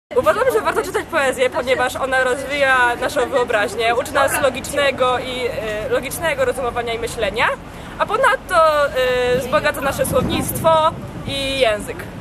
Uważam, że warto czytać poezję, ponieważ ona rozwija naszą wyobraźnię, uczy nas logicznego rozumowania i myślenia, a ponadto wzbogaca nasze słownictwo i język.